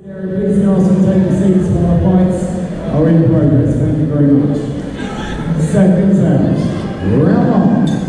Please can also take your seats while our fights are in progress. Thank you very much. Seconds out. Round one.